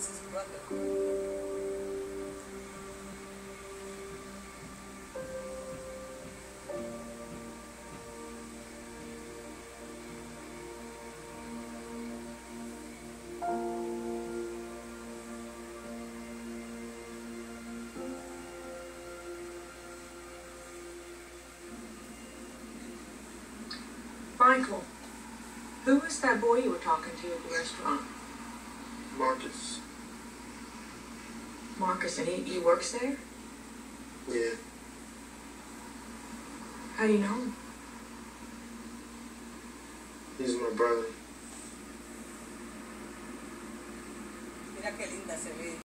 It's his brother. Michael, who was that boy you were talking to at the restaurant? Marcus. Marcus, and he works there? Yeah. How do you know him? He's my brother. Mira qué linda se ve.